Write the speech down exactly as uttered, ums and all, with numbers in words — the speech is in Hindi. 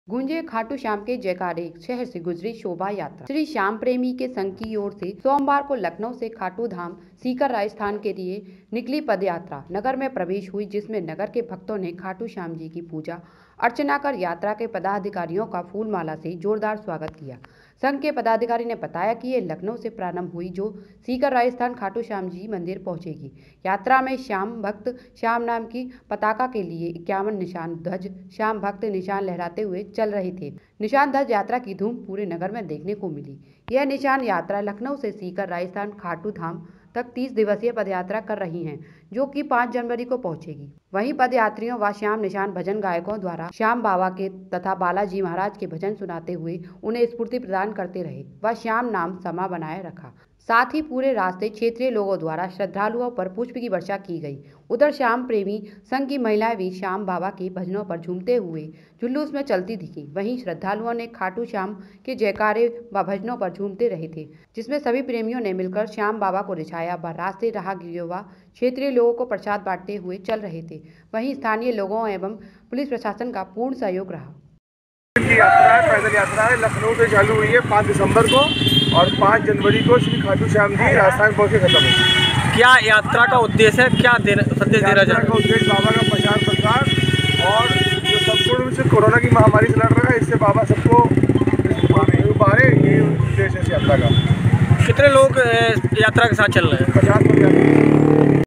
गूंजे खाटू श्याम के जयकारे, शहर से गुजरी शोभा यात्रा। श्री श्याम प्रेमी के संघ की ओर से सोमवार को लखनऊ से खाटू धाम सीकर राजस्थान के लिए निकली पदयात्रा नगर में प्रवेश हुई, जिसमें नगर के भक्तों ने खाटू श्याम जी की पूजा अर्चना कर यात्रा के पदाधिकारियों का फूल माला से जोरदार स्वागत किया। संघ के पदाधिकारी ने बताया कि ये लखनऊ से प्रारंभ हुई, जो सीकर राजस्थान खाटू श्याम जी मंदिर पहुंचेगी। यात्रा में श्याम भक्त श्याम नाम की पताका के लिए इक्यावन निशान ध्वज श्याम भक्त निशान लहराते हुए चल रहे थे। निशान ध्वज यात्रा की धूम पूरे नगर में देखने को मिली। यह निशान यात्रा लखनऊ से सीकर राजस्थान खाटू धाम तक तीस दिवसीय पदयात्रा कर रही हैं, जो कि पाँच जनवरी को पहुंचेगी। वहीं पदयात्रियों व श्याम निशान भजन गायकों द्वारा श्याम बाबा के तथा बालाजी महाराज के भजन सुनाते हुए उन्हें स्फूर्ति प्रदान करते रहे व श्याम नाम समा बनाए रखा। साथ ही पूरे रास्ते क्षेत्रीय लोगों द्वारा श्रद्धालुओं पर पुष्प की वर्षा की गई। उधर श्याम प्रेमी संघ की महिलाएं भी श्याम बाबा के भजनों पर झूमते हुए जुलूस में चलती दिखी। वहीं श्रद्धालुओं ने खाटू श्याम के जयकारे व भजनों पर झूमते रहे थे, जिसमें सभी प्रेमियों ने मिलकर श्याम बाबा को रिझाया व रास्ते राहगीरों व क्षेत्रीय लोगों को प्रसाद बांटते हुए चल रहे थे। वहीं स्थानीय लोगों एवं पुलिस प्रशासन का पूर्ण सहयोग रहा। की यात्रा है, पैदल यात्रा है, लखनऊ से चालू हुई है पाँच दिसंबर को और पाँच जनवरी को श्री खाटू श्याम जी राजस्थान पहुँच के खत्म होगी। क्या यात्रा का उद्देश्य है, क्या संदेश दे रहा है? का उद्देश्य बाबा का प्रचार प्रसार और जो संपूर्ण विश्व कोरोना की महामारी से लड़ रहा है, इससे बाबा सबको उबारे, ये उद्देश्य है इस यात्रा का। कितने लोग यात्रा के साथ चल रहे हैं? पचास